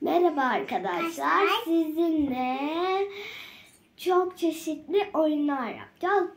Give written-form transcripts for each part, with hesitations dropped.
Merhaba arkadaşlar. Sizinle çok çeşitli oyunlar yapacağız.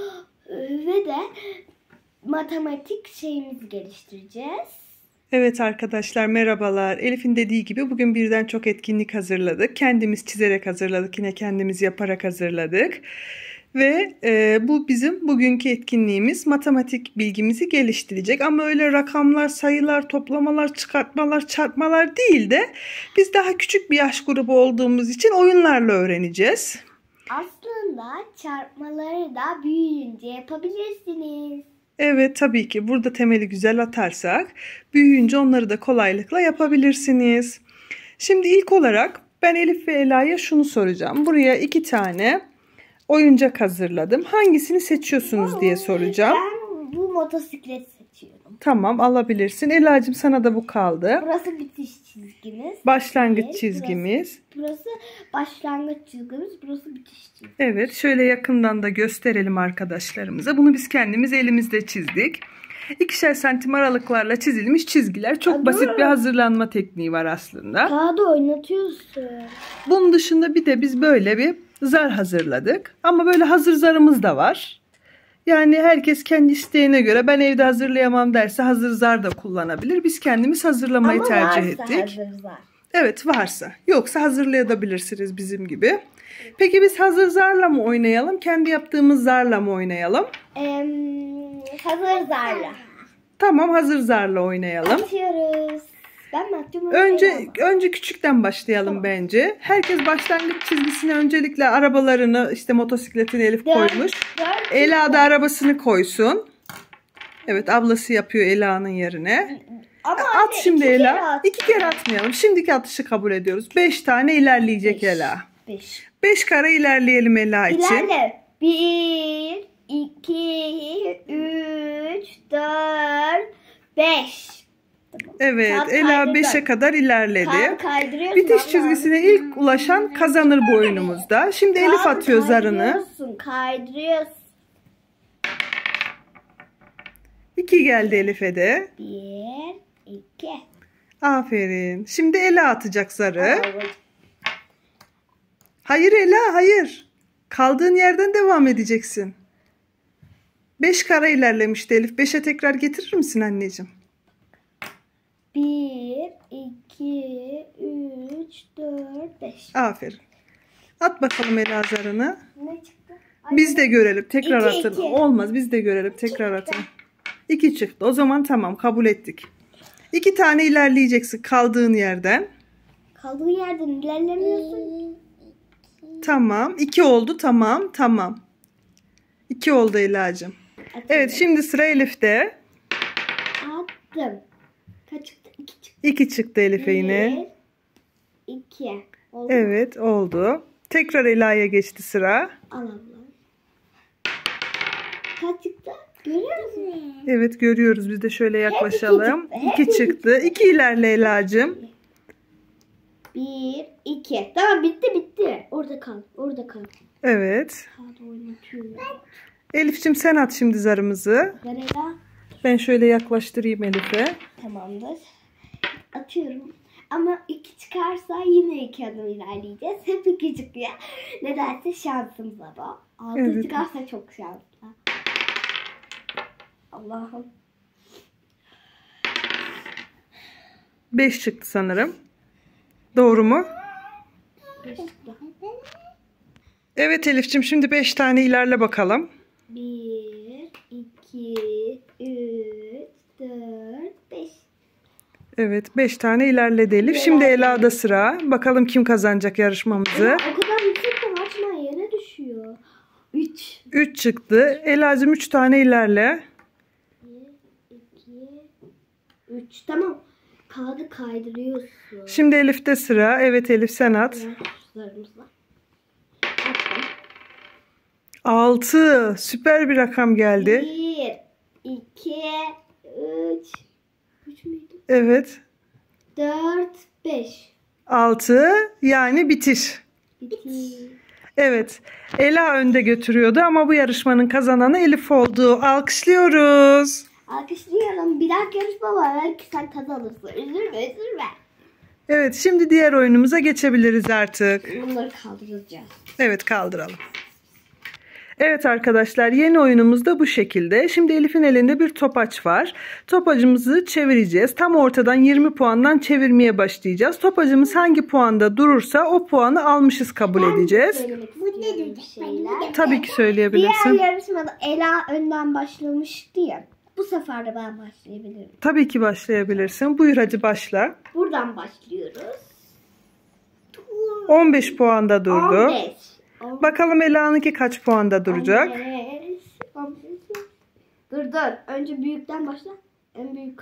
Ve de matematik şeyimizi geliştireceğiz. Evet arkadaşlar merhabalar. Elif'in dediği gibi bugün birden çok etkinlik hazırladık. Kendimiz çizerek hazırladık. Yine kendimiz yaparak hazırladık. Ve bu bizim bugünkü etkinliğimiz matematik bilgimizi geliştirecek. Ama öyle rakamlar, sayılar, toplamalar, çıkartmalar, çarpmalar değil de biz daha küçük bir yaş grubu olduğumuz için oyunlarla öğreneceğiz. Aslında çarpmaları da büyüyünce yapabilirsiniz. Evet tabii ki burada temeli güzel atarsak büyüyünce onları da kolaylıkla yapabilirsiniz. Şimdi ilk olarak ben Elif ve Ela'ya şunu soracağım. Buraya 2 tane oyuncak hazırladım. Hangisini seçiyorsunuz diye soracağım. Ben bu motosiklet seçiyorum. Tamam alabilirsin. Ela'cığım sana da bu kaldı. Burası bitiş çizgimiz. Başlangıç çizgimiz. Burası başlangıç çizgimiz. Burası bitiş çizgimiz. Evet şöyle yakından da gösterelim arkadaşlarımıza. Bunu biz kendimiz elimizde çizdik. 2'şer santim aralıklarla çizilmiş çizgiler. Çok basit bir hazırlanma tekniği var aslında. Kağıdı oynatıyorsun. Bunun dışında bir de biz böyle bir zar hazırladık. Ama böyle hazır zarımız da var. Yani herkes kendi isteğine göre ben evde hazırlayamam derse hazır zar da kullanabilir. Biz kendimiz hazırlamayı tercih ettik. Hazır zar. Evet varsa. Yoksa hazırlayabilirsiniz bizim gibi. Peki biz hazır zarla mı oynayalım? Kendi yaptığımız zarla mı oynayalım? Hazır zarla. Tamam hazır zarla oynayalım. Atıyoruz. Ben mi atacağım? Önce küçükten başlayalım bence. Herkes başlangıç çizgisine öncelikle arabalarını işte motosikletini Elif koymuş. Ela da arabasını koysun. Evet ablası yapıyor Ela'nın yerine. Ama at şimdi Ela. 2 kere atmayalım. Şimdiki atışı kabul ediyoruz. 5 tane ilerleyecek Ela. 5 kare ilerleyelim Ela için. İlerle. 1, 2, 3, 4, 5. Evet Ela 5'e kadar ilerledi. Bitiş çizgisine ilk ulaşan kazanır bu oyunumuzda. Şimdi Elif atıyor zarını. Kaydırıyorsun. 2 geldi Elif'e de. 1, 2. Aferin. Şimdi Ela atacak zarı. Hayır Ela hayır. Kaldığın yerden devam edeceksin. 5 kare ilerlemişti Elif. 5'e tekrar getirir misin anneciğim? 1, 2, 3, 4, 5. Aferin. At bakalım Ela zarını. Ne çıktı? Biz de görelim. Tekrar İki, atın. iki. Olmaz. Biz de görelim. Tekrar atın. 2 çıktı. O zaman tamam. Kabul ettik. 2 tane ilerleyeceksin kaldığın yerden. Kaldığın yerden ilerlemiyorsun. Tamam. 2 oldu. Tamam. 2 oldu Ela'cığım. Evet şimdi sıra Elif'te. Attım. Kaç çıktı? 2 çıktı. 2 çıktı Elif'e yine. 1, 2. Oldu. Evet oldu. Tekrar Ela'ya geçti sıra. Al abla. Kaç çıktı? Görüyor musun? Evet görüyoruz. Biz de şöyle yaklaşalım. Hep 2 çıktı. 2 ilerle Ela'cığım. 1, 2. Tamam bitti. Orada kal. Evet. Kağıdı oynatıyor. Elif'cim sen at şimdi zarımızı. Ela. Ben şöyle yaklaştırayım Elif'e. Tamamdır. Atıyorum. Ama 2 çıkarsa yine 2 adım ilerleyeceğiz. Hep 2 çıkıyor. Nedense şansımıza bu. 6 Evet. çıkarsa çok şanslı. Allah'ım. 5 çıktı sanırım. Doğru mu? 5 çıktı. Evet Elif'cim şimdi 5 tane ilerle bakalım. 1, 2, 3, 4, 5. Evet 5 tane ilerledi Elif. Şimdi Ela'da sıra. Bakalım kim kazanacak yarışmamızı. O kadar yüksek de açma yere düşüyor. 3. 3 çıktı. Ela'cığım 3 tane ilerle. 1, 2, 3. Tamam. Kağıdı kaydırıyorsun. Şimdi Elif'te sıra. Evet Elif sen at. Zarımızla. Attım. 6. Süper bir rakam geldi. 1, 2, 3. 3 müydü? Evet. 4, 5. 6 yani bitiş. Bitti. Evet. Ela önde götürüyordu ama bu yarışmanın kazananı Elif oldu. Alkışlıyoruz. Alkışlayalım. Bir dahaki yarışma var. Belki sen kazanırsın. Üzülme. Evet, şimdi diğer oyunumuza geçebiliriz artık. Bunları kaldıracağız. Evet, kaldıralım. Evet arkadaşlar, yeni oyunumuz da bu şekilde. Şimdi Elif'in elinde bir topaç var. Topacımızı çevireceğiz. Tam ortadan 20 puandan çevirmeye başlayacağız. Topacımız hangi puanda durursa o puanı almışız kabul edeceğiz. Tabii ki söyleyebilirsin. Diğer yarışmada Ela önden başlamıştı ya. Bu sefer de ben başlayabilirim. Tabii ki başlayabilirsin. Buyur hadi başla. Buradan başlıyoruz. 15 puanda durdu. 15. Bakalım Ela'nınki kaç puanda duracak? 15. Dur. Önce büyükten başla. En büyük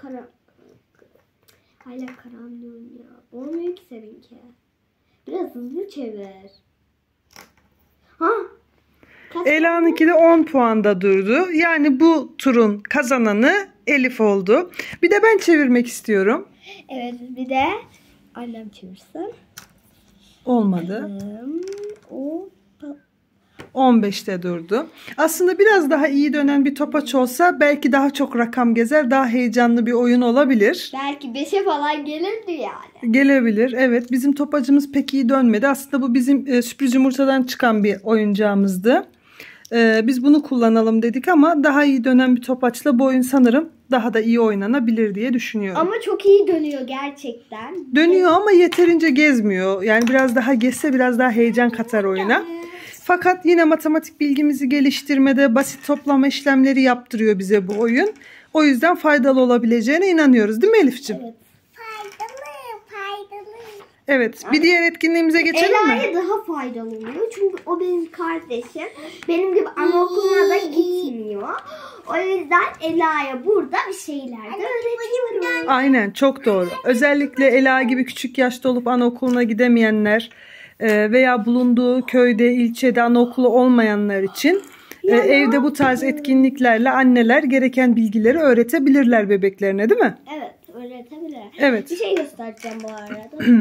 Hala karanlığım ya. Olmuyor ki seninki. Biraz hızlı çevir. Ha? Ela'nınki de 10 puanda durdu. Yani bu turun kazananı Elif oldu. Bir de ben çevirmek istiyorum. Evet, bir de annem çevirsin. Olmadı. O 15'te durdu. Aslında biraz daha iyi dönen bir topaç olsa belki daha çok rakam gezer, daha heyecanlı bir oyun olabilir. belki 5'e falan gelirdi yani. Gelebilir. Evet, bizim topacımız pek iyi dönmedi. Aslında bu bizim sürpriz yumurtadan çıkan bir oyuncağımızdı. Biz bunu kullanalım dedik ama daha iyi dönen bir topaçla bu oyun sanırım daha da iyi oynanabilir diye düşünüyorum. Ama çok iyi dönüyor gerçekten. Dönüyor ama yeterince gezmiyor. Yani biraz daha gezse biraz daha heyecan katar oyuna. Fakat yine matematik bilgimizi geliştirmede basit toplama işlemleri yaptırıyor bize bu oyun. O yüzden faydalı olabileceğine inanıyoruz, değil mi Elif'ciğim? Evet. Faydalı. Evet, bir diğer etkinliğimize geçelim mi? Ela'ya daha faydalı oluyor. Çünkü o benim kardeşim. Benim gibi anaokuluna da gitmiyor. O yüzden Ela'ya burada bir şeyler de öğretiyorum. Aynen, çok doğru. Özellikle Ela gibi küçük yaşta olup anaokuluna gidemeyenler veya bulunduğu köyde, ilçede anaokulu olmayanlar için evde bu tarz etkinliklerle anneler gereken bilgileri öğretebilirler bebeklerine, değil mi? Evet, öğretebilir. Evet. Bir şey göstereceğim bu arada.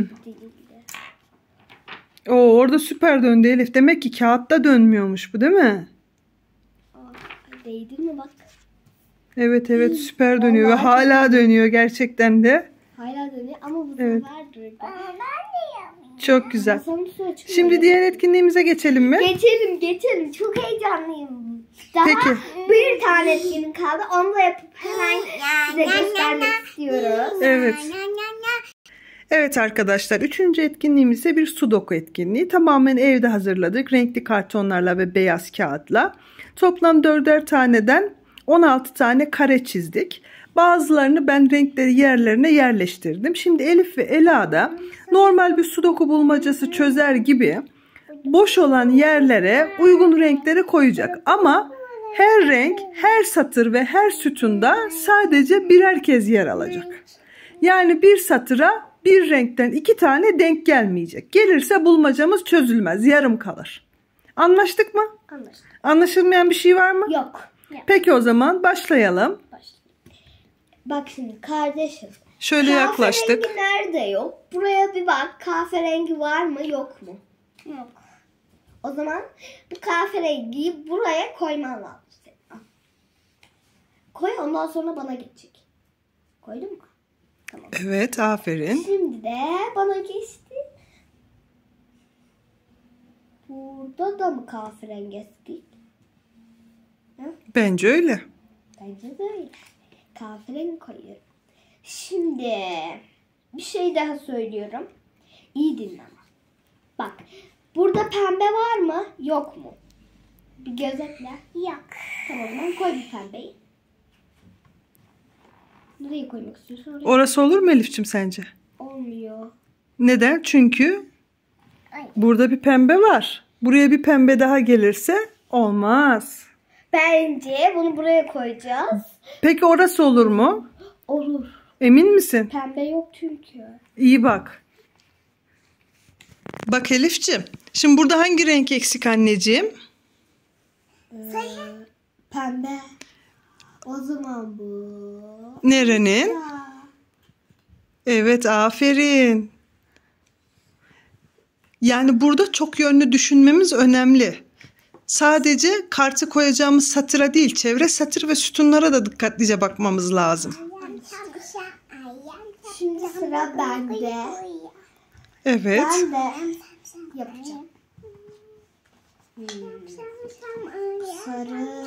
Oo, orada süper döndü Elif. Demek ki kağıtta dönmüyormuş bu, değil mi? Değdi mi bak? Evet süper dönüyor ve hala dönüyor gerçekten de. Hala dönüyor ama bu Evet. sefer durdu. Çok güzel. Masanın üstüne çıkıyor. Şimdi diğer etkinliğimize geçelim mi? Geçelim. Çok heyecanlıyım. Daha Peki. bir tane etkinlik kaldı. Onu da yapıp hemen size göstermek istiyoruz. Evet. Evet arkadaşlar, 3. etkinliğimiz ise bir sudoku etkinliği. Tamamen evde hazırladık. Renkli kartonlarla ve beyaz kağıtla. Toplam 4'er taneden 16 tane kare çizdik. Bazılarını ben renkleri yerlerine yerleştirdim. Şimdi Elif ve Ela da normal bir sudoku bulmacası çözer gibi boş olan yerlere uygun renkleri koyacak. Ama her renk, her satır ve her sütunda sadece birer kez yer alacak. Yani bir satıra bir renkten 2 tane denk gelmeyecek. Gelirse bulmacamız çözülmez, yarım kalır. Anlaştık mı? Anlaştık. Anlaşılmayan bir şey var mı? Yok. Peki o zaman başlayalım. Bak şimdi kardeşim. Şöyle yaklaştık. Kahverengi nerede yok? Buraya bir bak. Kahverengi var mı yok mu? Yok. O zaman bu kahverengiyi buraya koyman lazım. Koy, ondan sonra bana geçecek. Koydun mu? Tamam. Evet, aferin. Şimdi de bana geçti. Burada da mı kahverengi estik? Bence öyle. Bence de öyle. Kahverengi koyuyorum. Şimdi bir şey daha söylüyorum. İyi dinle ama. Bak, burada pembe var mı? Yok mu? Bir gözetle. Yok. Tamam, o zaman koy bir pembeyi. Nereye koymak istiyorsun? Oraya. Orası olur mu Elif'ciğim sence? Olmuyor. Neden? Çünkü burada bir pembe var. Buraya bir pembe daha gelirse olmaz. Bence bunu buraya koyacağız. Peki orası olur mu? Olur. Emin misin? Pembe yok çünkü. İyi bak. Bak Elif'ciğim. Şimdi burada hangi renk eksik anneciğim? Pembe. O zaman bu. Nerenin? Ya. Evet, aferin. Yani burada çok yönlü düşünmemiz önemli. Sadece kartı koyacağımız satıra değil, çevre satır ve sütunlara da dikkatlice bakmamız lazım. Şimdi sıra bende. Evet. Ben de yapacağım. Sarı.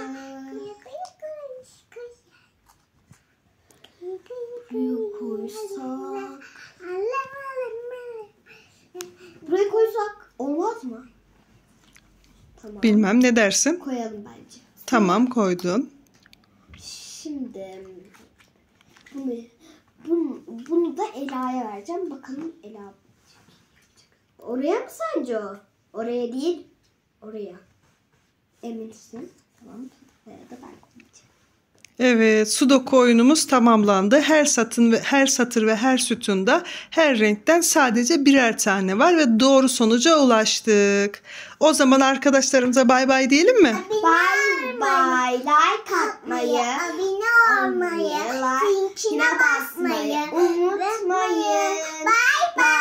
Buraya koysak. Buraya koysak olmaz mı? Tamam. Bilmem, ne dersin? Koyalım bence. Tamam, koydun. Şimdi bunu da Ela'ya vereceğim. Bakalım Ela oraya mı sence o? Oraya değil. Oraya. Eminsin. Tamam. Buraya da ben koyacağım. Evet, sudoku oyunumuz tamamlandı. Her satır ve her sütunda her renkten sadece birer tane var ve doğru sonuca ulaştık. O zaman arkadaşlarımıza bay bay diyelim mi? Bye bye. Like atmayı, abone olmayı, like basmayı unutmayın. Bye bye.